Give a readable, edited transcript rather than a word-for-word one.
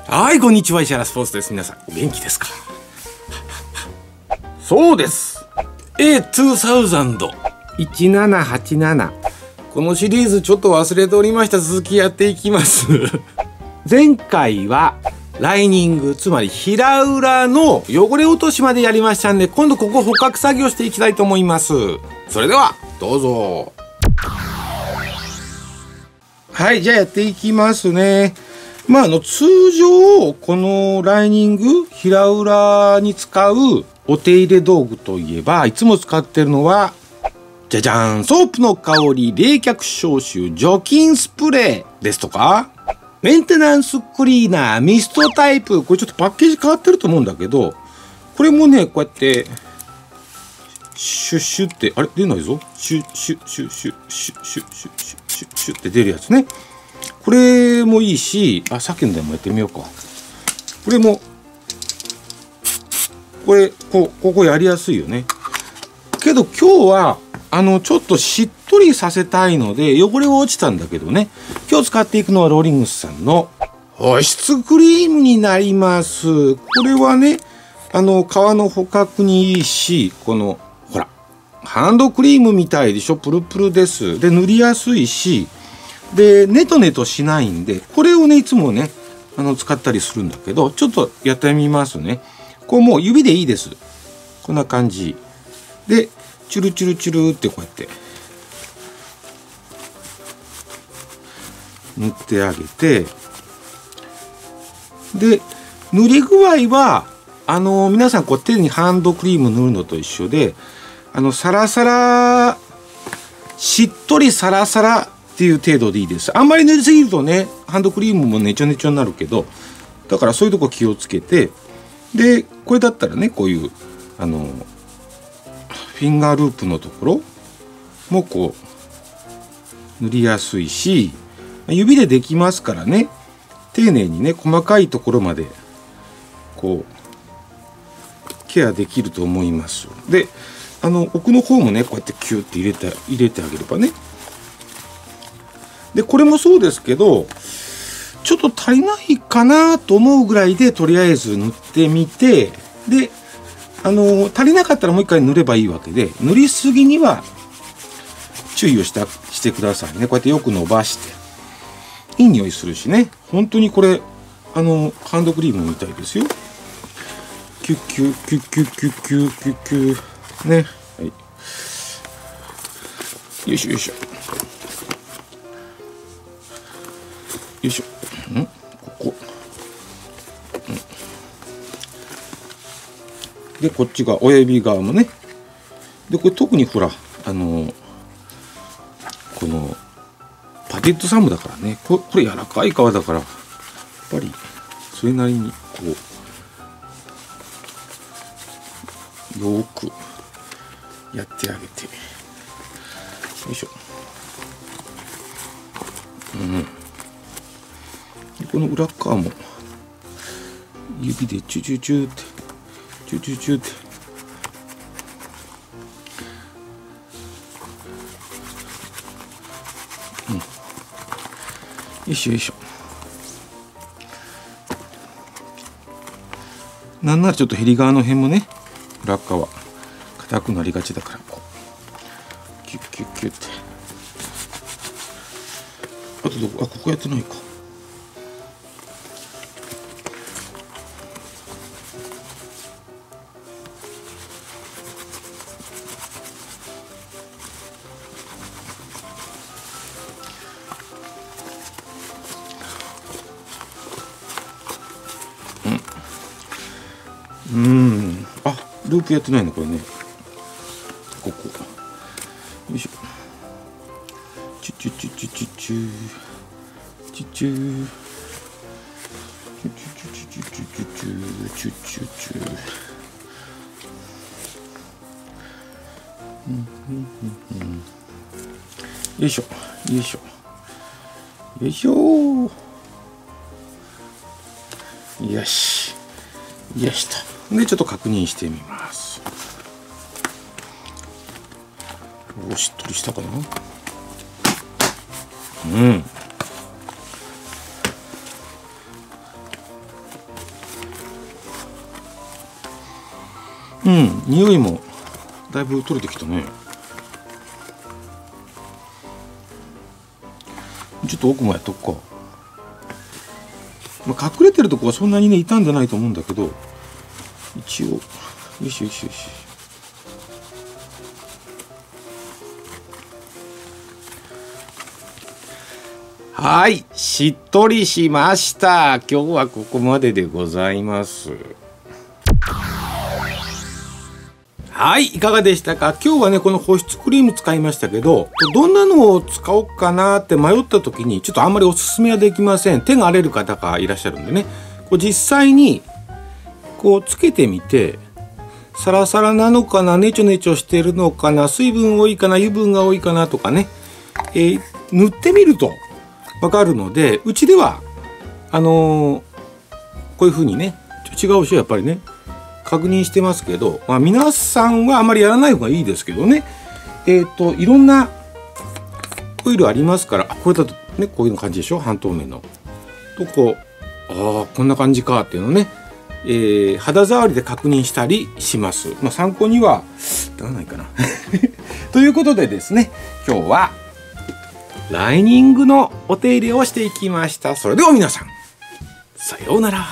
はい、こんにちは。石原スポーツです。皆さん、お元気ですか？そうです。A2000 1787。このシリーズちょっと忘れておりました。続きやっていきます。前回は、ライニング、つまり平裏の汚れ落としまでやりましたんで、今度ここ捕獲作業していきたいと思います。それでは、どうぞ。はい、じゃあやっていきますね。通常、このライニング、平裏に使うお手入れ道具といえば、いつも使ってるのは、じゃじゃーん、ソープの香り、冷却消臭、除菌スプレーですとか、メンテナンスクリーナー、ミストタイプ、これちょっとパッケージ変わってると思うんだけど、これもね、こうやって、シュッシュって、あれ出ないぞ。シュッシュッシュッシュッシュッシュッシュッシュッシュッシュッって出るやつね。これもいいし、さっきのでもやってみようか。これも、ここやりやすいよね。けど今日は、ちょっとしっとりさせたいので、汚れは落ちたんだけどね。今日使っていくのはローリングスさんの保湿クリームになります。これはね、皮の捕獲にいいし、この、ほら、ハンドクリームみたいでしょ？プルプルです。で、塗りやすいし、で、ネトネトしないんで、これをね、いつもね、使ったりするんだけど、ちょっとやってみますね。こうもう指でいいです。こんな感じ。で、チュルチュルチュルってこうやって、塗ってあげて、で、塗り具合は、皆さんこう手にハンドクリーム塗るのと一緒で、サラサラ、しっとりサラサラ、っていう程度でいいです。あんまり塗りすぎるとね、ハンドクリームもネチョネチョになるけど、だからそういうとこ気をつけて、で、これだったらね、こういう、フィンガーループのところもこう、塗りやすいし、指でできますからね、丁寧にね、細かいところまで、こう、ケアできると思います。で、奥の方もね、こうやってキューって入れてあげればね、で、これもそうですけど、ちょっと足りないかなと思うぐらいで、とりあえず塗ってみて、で、足りなかったらもう一回塗ればいいわけで、塗りすぎには注意をしてくださいね。こうやってよく伸ばして。いい匂いするしね。本当にこれ、ハンドクリームみたいですよ。キュッキュッキュッキュッキュッキュッキュッキュッ。ね。はい。よいしょよいしょ。よいしょ。ここ。で、こっちが親指側もね。で、これ特にほら、この、パテッドサムだからね。これ柔らかい皮だから、やっぱり、それなりに、こう、よーく、やってあげて。よいしょ。この裏側も指でチュチュチュってチュチュチュってよいしょよいしょ。なんならちょっとヘリ側の辺もね、裏側硬くなりがちだから、こうキュッキュッキュッって。あとここやってないか。ループやってないのこれね。ここ。よいしょ。チュチュチュチュチュチュチュチュチュチュチュチュチュチュチュチュチュチュチュ。よいしょよいしょよいしょ。よしよしと。でちょっと確認してみます。しっとりしたかな。 うん、匂いもだいぶ取れてきたね。ちょっと奥もやっとくか。まあ、隠れてるとこはそんなにね傷んでないと思うんだけど、一応よしよしよし。はい、しっとりしました。今日はここまででございます。はい、いかがでしたか。今日はねこの保湿クリーム使いましたけど、どんなのを使おうかなって迷った時にちょっとあんまりおすすめはできません。手が荒れる方がいらっしゃるんでね、こう実際にこうつけてみて、サラサラなのかな、ネチョネチョしてるのかな、水分多いかな、油分が多いかなとかね、塗ってみるとわかるので、うちではこういう風にね、違う人やっぱりね確認してますけど、まあ、皆さんはあまりやらない方がいいですけどね、いろんなオイルありますから、これだとねこういう感じでしょ、半透明のとこう、こんな感じかっていうのね、肌触りで確認したりします。まあ、参考にはならないかなということでですね、今日はライニングのお手入れをしていきました。それでは皆さん、さようなら。